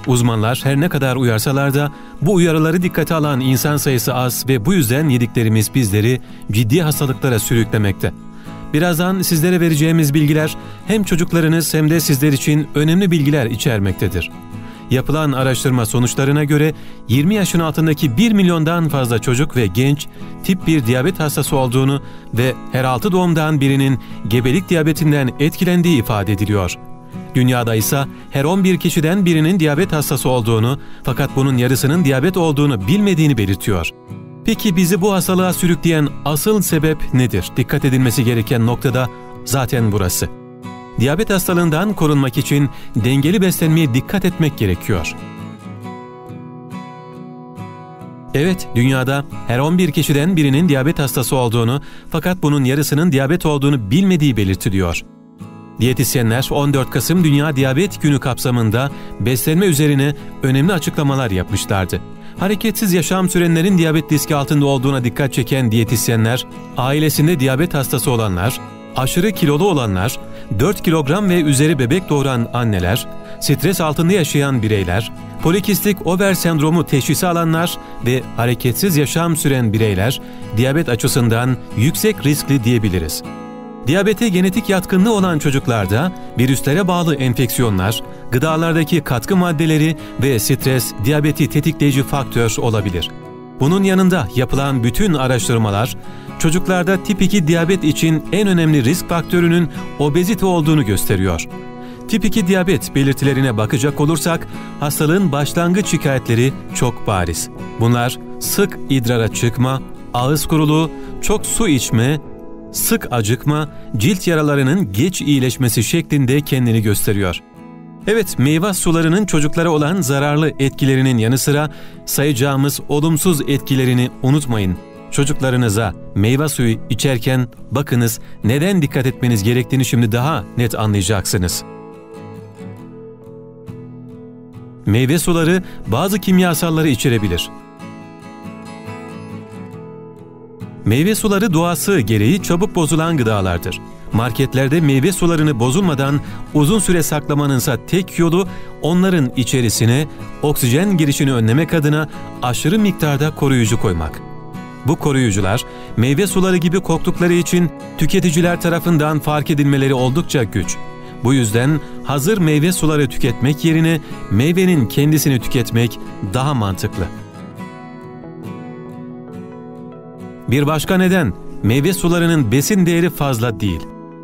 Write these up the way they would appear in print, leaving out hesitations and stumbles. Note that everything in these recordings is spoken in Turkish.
Uzmanlar her ne kadar uyarsalar da bu uyarıları dikkate alan insan sayısı az ve bu yüzden yediklerimiz bizleri ciddi hastalıklara sürüklemekte. Birazdan sizlere vereceğimiz bilgiler hem çocuklarınız hem de sizler için önemli bilgiler içermektedir. Yapılan araştırma sonuçlarına göre 20 yaşın altındaki 1 milyondan fazla çocuk ve genç tip 1 diyabet hastası olduğunu ve her 6 doğumdan birinin gebelik diyabetinden etkilendiği ifade ediliyor. Dünyada ise her 11 kişiden birinin diyabet hastası olduğunu fakat bunun yarısının diyabet olduğunu bilmediğini belirtiyor. Peki bizi bu hastalığa sürükleyen asıl sebep nedir? Dikkat edilmesi gereken noktada zaten burası. Diyabet hastalığından korunmak için dengeli beslenmeye dikkat etmek gerekiyor. Evet, dünyada her 11 kişiden birinin diyabet hastası olduğunu fakat bunun yarısının diyabet olduğunu bilmediği belirtiliyor. Diyetisyenler 14 Kasım Dünya Diyabet Günü kapsamında beslenme üzerine önemli açıklamalar yapmışlardı. Hareketsiz yaşam sürenlerin diyabet riski altında olduğuna dikkat çeken diyetisyenler, ailesinde diyabet hastası olanlar, aşırı kilolu olanlar, 4 kilogram ve üzeri bebek doğuran anneler, stres altında yaşayan bireyler, polikistik over sendromu teşhisi alanlar ve hareketsiz yaşam süren bireyler diyabet açısından yüksek riskli diyebiliriz. Diyabete genetik yatkınlığı olan çocuklarda virüslere bağlı enfeksiyonlar, gıdalardaki katkı maddeleri ve stres diyabeti tetikleyici faktör olabilir. Bunun yanında yapılan bütün araştırmalar, çocuklarda tip 2 diyabet için en önemli risk faktörünün obezite olduğunu gösteriyor. Tip 2 diyabet belirtilerine bakacak olursak, hastalığın başlangıç şikayetleri çok bariz. Bunlar sık idrara çıkma, ağız kuruluğu, çok su içme, sık acıkma, cilt yaralarının geç iyileşmesi şeklinde kendini gösteriyor. Evet, meyve sularının çocuklara olan zararlı etkilerinin yanı sıra sayacağımız olumsuz etkilerini unutmayın. Çocuklarınıza meyve suyu içerken bakınız neden dikkat etmeniz gerektiğini şimdi daha net anlayacaksınız. Meyve suları bazı kimyasalları içerebilir. Meyve suları doğası gereği çabuk bozulan gıdalardır. Marketlerde meyve sularını bozulmadan uzun süre saklamanınsa tek yolu onların içerisine oksijen girişini önlemek adına aşırı miktarda koruyucu koymak. Bu koruyucular meyve suları gibi koktukları için tüketiciler tarafından fark edilmeleri oldukça güç. Bu yüzden hazır meyve suları tüketmek yerine meyvenin kendisini tüketmek daha mantıklı. Bir başka neden, meyve sularının besin değeri fazla değil.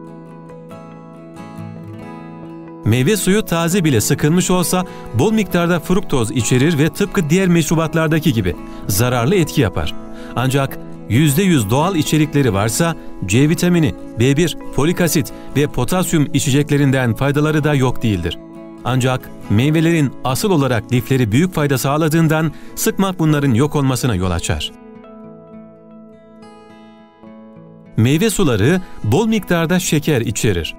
Meyve suyu taze bile sıkılmış olsa bol miktarda fruktoz içerir ve tıpkı diğer meşrubatlardaki gibi zararlı etki yapar. Ancak %100 doğal içerikleri varsa C vitamini, B1, folik asit ve potasyum içeceklerinden faydaları da yok değildir. Ancak meyvelerin asıl olarak lifleri büyük fayda sağladığından sıkmak bunların yok olmasına yol açar. Meyve suları bol miktarda şeker içerir.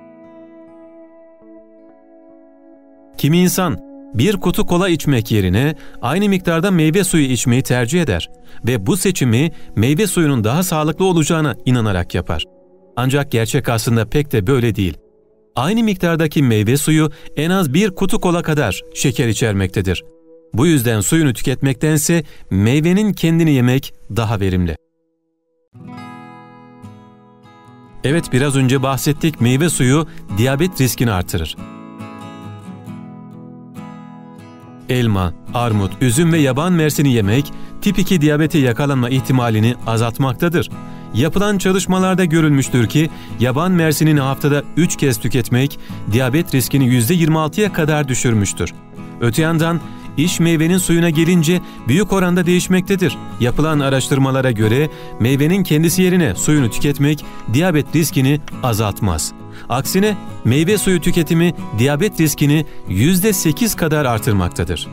Kimi insan bir kutu kola içmek yerine aynı miktarda meyve suyu içmeyi tercih eder ve bu seçimi meyve suyunun daha sağlıklı olacağına inanarak yapar. Ancak gerçek aslında pek de böyle değil. Aynı miktardaki meyve suyu en az bir kutu kola kadar şeker içermektedir. Bu yüzden suyunu tüketmektense meyvenin kendini yemek daha verimli. Evet, biraz önce bahsettik, meyve suyu diyabet riskini artırır. Elma, armut, üzüm ve yaban mersini yemek tip 2 diyabete yakalanma ihtimalini azaltmaktadır. Yapılan çalışmalarda görülmüştür ki yaban mersinini haftada 3 kez tüketmek diyabet riskini %26'ya kadar düşürmüştür. Öte yandan iş meyvenin suyuna gelince büyük oranda değişmektedir. Yapılan araştırmalara göre meyvenin kendisi yerine suyunu tüketmek diyabet riskini azaltmaz. Aksine meyve suyu tüketimi diyabet riskini %8 kadar artırmaktadır.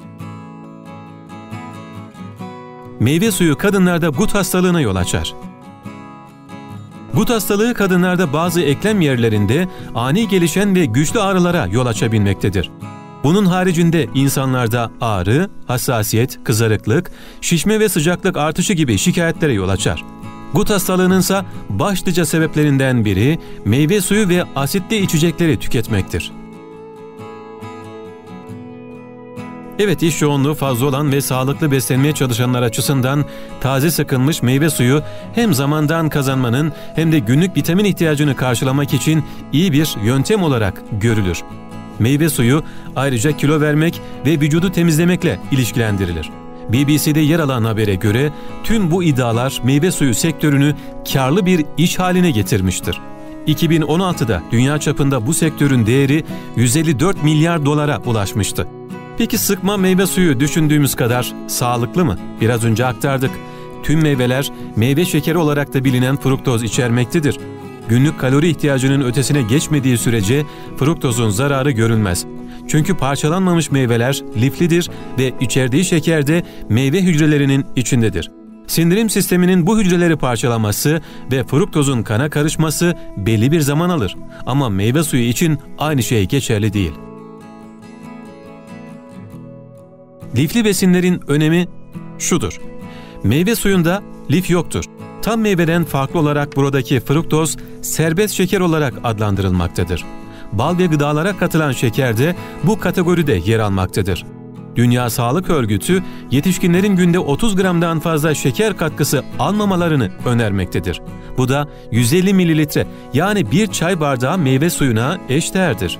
Meyve suyu kadınlarda gut hastalığına yol açar. Gut hastalığı kadınlarda bazı eklem yerlerinde ani gelişen ve güçlü ağrılara yol açabilmektedir. Bunun haricinde insanlarda ağrı, hassasiyet, kızarıklık, şişme ve sıcaklık artışı gibi şikayetlere yol açar. Gut hastalığınınsa başlıca sebeplerinden biri meyve suyu ve asitli içecekleri tüketmektir. Evet, iş yoğunluğu fazla olan ve sağlıklı beslenmeye çalışanlar açısından taze sıkılmış meyve suyu hem zamandan kazanmanın hem de günlük vitamin ihtiyacını karşılamak için iyi bir yöntem olarak görülür. Meyve suyu ayrıca kilo vermek ve vücudu temizlemekle ilişkilendirilir. BBC'de yer alan habere göre tüm bu iddialar meyve suyu sektörünü karlı bir iş haline getirmiştir. 2016'da dünya çapında bu sektörün değeri 154 milyar dolara ulaşmıştı. Peki sıkma meyve suyu düşündüğümüz kadar sağlıklı mı? Biraz önce aktardık. Tüm meyveler meyve şekeri olarak da bilinen fruktoz içermektedir. Günlük kalori ihtiyacının ötesine geçmediği sürece fruktozun zararı görülmez. Çünkü parçalanmamış meyveler liflidir ve içerdiği şeker de meyve hücrelerinin içindedir. Sindirim sisteminin bu hücreleri parçalaması ve fruktozun kana karışması belli bir zaman alır. Ama meyve suyu için aynı şey geçerli değil. Lifli besinlerin önemi şudur. Meyve suyunda lif yoktur. Tam meyveden farklı olarak buradaki fruktoz serbest şeker olarak adlandırılmaktadır. Bal ve gıdalara katılan şeker de bu kategoride yer almaktadır. Dünya Sağlık Örgütü yetişkinlerin günde 30 gramdan fazla şeker katkısı almamalarını önermektedir. Bu da 150 mililitre yani bir çay bardağı meyve suyuna eşdeğerdir.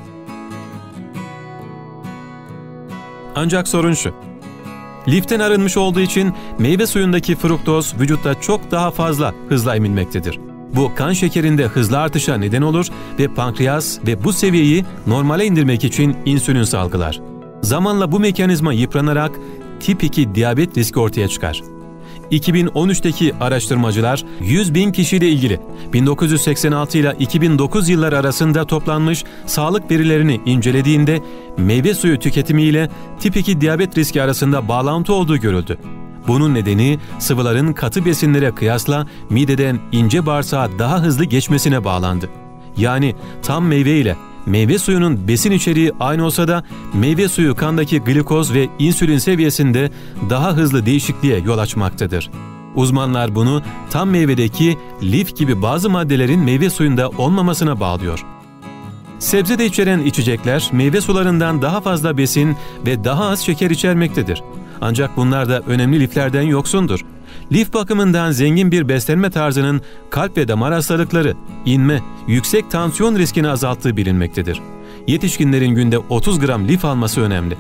Ancak sorun şu. Liften arınmış olduğu için meyve suyundaki fruktoz vücutta çok daha fazla hızla emilmektedir. Bu kan şekerinde hızlı artışa neden olur ve pankreas ve bu seviyeyi normale indirmek için insülin salgılar. Zamanla bu mekanizma yıpranarak tip 2 diyabet riski ortaya çıkar. 2013'teki araştırmacılar 100.000 kişiyle ilgili 1986 ile 2009 yılları arasında toplanmış sağlık verilerini incelediğinde meyve suyu tüketimiyle tip 2 diyabet riski arasında bağlantı olduğu görüldü. Bunun nedeni sıvıların katı besinlere kıyasla mideden ince bağırsağa daha hızlı geçmesine bağlandı. Yani tam meyve ile meyve suyunun besin içeriği aynı olsa da meyve suyu kandaki glikoz ve insülin seviyesinde daha hızlı değişikliğe yol açmaktadır. Uzmanlar bunu tam meyvedeki lif gibi bazı maddelerin meyve suyunda olmamasına bağlıyor. Sebze de içeren içecekler meyve sularından daha fazla besin ve daha az şeker içermektedir. Ancak bunlar da önemli liflerden yoksundur. Lif bakımından zengin bir beslenme tarzının kalp ve damar hastalıkları, inme, yüksek tansiyon riskini azalttığı bilinmektedir. Yetişkinlerin günde 30 gram lif alması önemli.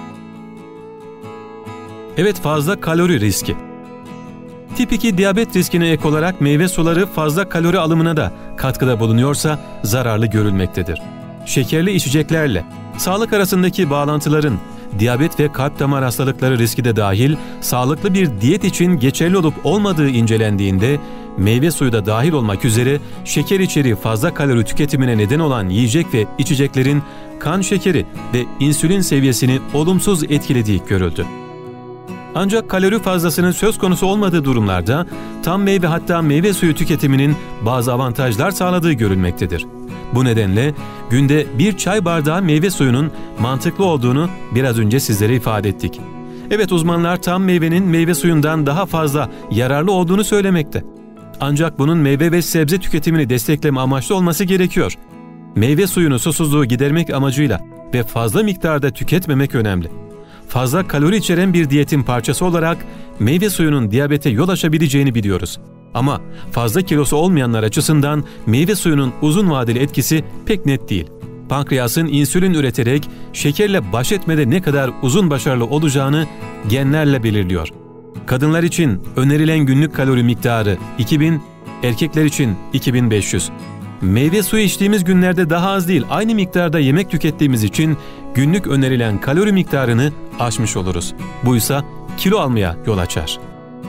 Evet, fazla kalori riski. Tip 2 diyabet riskine ek olarak meyve suları fazla kalori alımına da katkıda bulunuyorsa zararlı görülmektedir. Şekerli içeceklerle sağlık arasındaki bağlantıların diyabet ve kalp damar hastalıkları riski de dahil sağlıklı bir diyet için geçerli olup olmadığı incelendiğinde meyve suyu da dahil olmak üzere şeker içeriği fazla kalori tüketimine neden olan yiyecek ve içeceklerin kan şekeri ve insülin seviyesini olumsuz etkilediği görüldü. Ancak kalori fazlasının söz konusu olmadığı durumlarda tam meyve hatta meyve suyu tüketiminin bazı avantajlar sağladığı görülmektedir. Bu nedenle günde bir çay bardağı meyve suyunun mantıklı olduğunu biraz önce sizlere ifade ettik. Evet, uzmanlar tam meyvenin meyve suyundan daha fazla yararlı olduğunu söylemekte. Ancak bunun meyve ve sebze tüketimini destekleme amaçlı olması gerekiyor. Meyve suyunu susuzluğu gidermek amacıyla ve fazla miktarda tüketmemek önemli. Fazla kalori içeren bir diyetin parçası olarak meyve suyunun diyabete yol açabileceğini biliyoruz. Ama fazla kilosu olmayanlar açısından meyve suyunun uzun vadeli etkisi pek net değil. Pankreasın insülin üreterek şekerle baş etmede ne kadar uzun başarılı olacağını genlerle belirliyor. Kadınlar için önerilen günlük kalori miktarı 2000, erkekler için 2500. Meyve suyu içtiğimiz günlerde daha az değil, aynı miktarda yemek tükettiğimiz için günlük önerilen kalori miktarını aşmış oluruz. Buysa kilo almaya yol açar.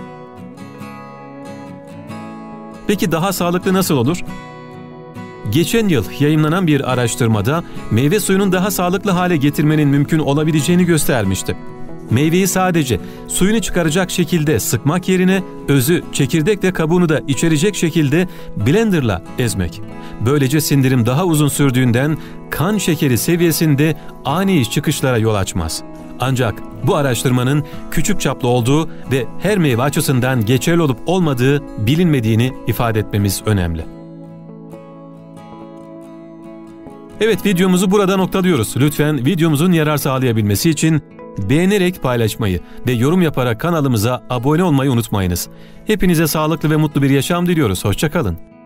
Peki daha sağlıklı nasıl olur? Geçen yıl yayımlanan bir araştırmada meyve suyunun daha sağlıklı hale getirmenin mümkün olabileceğini göstermişti. Meyveyi sadece suyunu çıkaracak şekilde sıkmak yerine özü, çekirdek ve kabuğunu da içerecek şekilde blenderla ezmek. Böylece sindirim daha uzun sürdüğünden kan şekeri seviyesinde ani çıkışlara yol açmaz. Ancak bu araştırmanın küçük çaplı olduğu ve her meyve açısından geçerli olup olmadığı bilinmediğini ifade etmemiz önemli. Evet, videomuzu burada noktalıyoruz. Lütfen videomuzun yarar sağlayabilmesi için beğenerek paylaşmayı ve yorum yaparak kanalımıza abone olmayı unutmayınız. Hepinize sağlıklı ve mutlu bir yaşam diliyoruz. Hoşça kalın.